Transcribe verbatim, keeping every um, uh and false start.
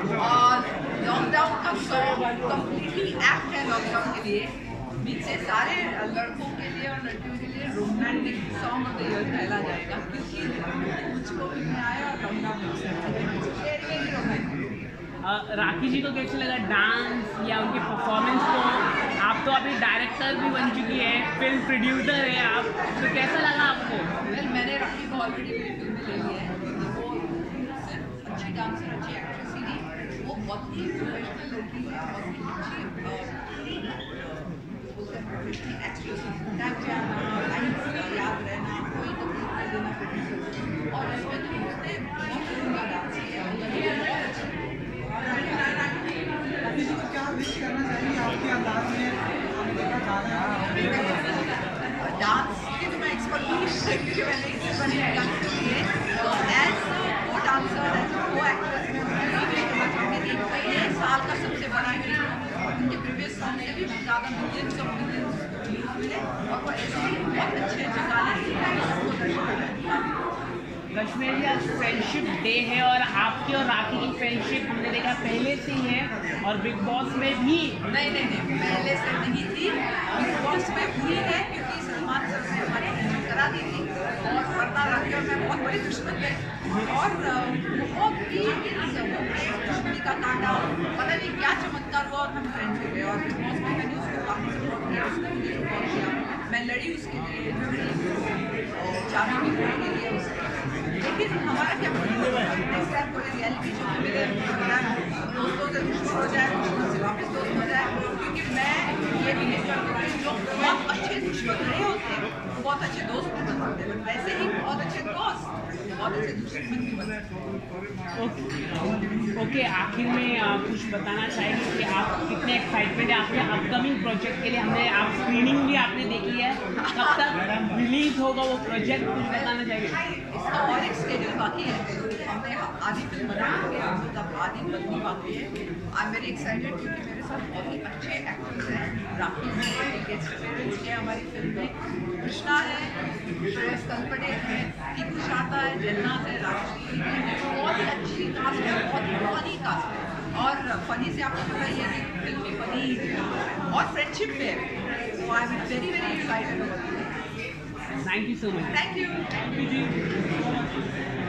और लॉकडाउन का song completely act है लॉकडाउन के लिए, बीच से सारे लड़कों के लिए और लड़कियों के लिए romantic song of the year कहला जाएगा, क्योंकि मुझको भी में आया और लॉकडाउन में रोमांटिक। राखी जी को कैसे लगा डांस या उनकी परफॉर्मेंस को? आप तो अभी डायरेक्टर भी बन चुकी है, फिल्म प्रोड्यूसर है आप, तो कैसा लगा आपको? वेल मैंने राखी को ऑलरेडी मेरी फिल्म में ले लिया है, वो सिर्फ अच्छी डांसर अच्छी एक्ट्रेस ही नहीं, वो बहुत ही प्रोफेशनल लड़की है, बहुत ही अच्छी प्रोफेशनल एक्ट्रेस, टैग जाना लाइन याद रहना, कोई तकलीफ नहीं देना प्रोड्यूसर, और इसमें तो उसने बहुत सुंदर डांस किया है, बहुत अच्छा। क्या विश करना चाहिए आपके अंदाज में? डांस की तो मैं एक्सपर्ट नहीं क्योंकि मैंने इससे पहले डांस की है, तो एज को डांसर एज को एक्ट्रेस मैं कहना चाहूँगी कि पहले साल का सबसे बड़ा हिट उनके प्रीवियस सॉन्ग से भी ज़्यादा मिलियंस ऑफ मिलियंस मिले, और वो ऐसे ही बहुत अच्छे अच्छे गाने सबको दर्शक। कश्मीर जी आज फ्रेंडशिप डे है और आपकी और राखी की फ्रेंडशिप हमने देखा पहले से ही है और बिग बॉस में भी। नहीं नहीं नहीं पहले से नहीं थी, बिग बॉस में हुई है क्योंकि सलमान सर ने हमारी फ्रेंडशिप करा दी थी, और वरना राखी और मैं बहुत बड़े दुश्मन थे, और बहुत ही दुश्मनी का कांटा पता नहीं क्या चमत्कार हुआ और हम फ्रेंड हो गए, और बिग बॉस में मैंने उसको काफ़ी सपोर्ट किया, उसने मुझे सपोर्ट किया, मैं लड़ी उसके लिए, चाबी भी के लिए उसके, लेकिन हमारा क्या नेक्स्ट टाइम कोई रियलिटी शो में मिले, दोस्तों से दुश्मन हो जाए, दुश्मन से वापस दोस्त हो जाए, क्योंकि मैं ये भी नहीं करती हूँ जो बहुत अच्छे दुश्मन रहे होते हैं बहुत अच्छे दोस्त भी बन सकते हैं, वैसे ही बहुत अच्छे दोस्त बहुत अच्छे दुश्मन भी बन सकते हैं। ओके, आखिर में आप कुछ बताना चाहेंगे कि आप कितने एक्साइटमेंट है आपके अपकमिंग प्रोजेक्ट के लिए? हमने आप स्क्रीनिंग भी आपने देखी है, कब तक रिलीज होगा वो प्रोजेक्ट, कुछ बताना चाहेंगे? इसका और एक स्केड्यूल बाकी है, हमने आधी फिल्म बना ली है, तब आधी बननी बाकी है। आई एम वेरी एक्साइटेड क्योंकि मेरे साथ बहुत ही अच्छे एक्टर्स हैं, राखी ने गेस्ट अपीयरेंस किया हमारी फिल्म में, कृष्णा है, श्रेयस तलपड़े है, टीकू शाह है, जन्नत है, राशि है, बहुत ही अच्छी कास्ट है, बहुत ही फनी कास्ट है, और फनी से आपको पता ही है कि फिल्म में फनी और फ्रेंडशिप पे है, तो I am very very excited about it. Thank you so much. Thank you.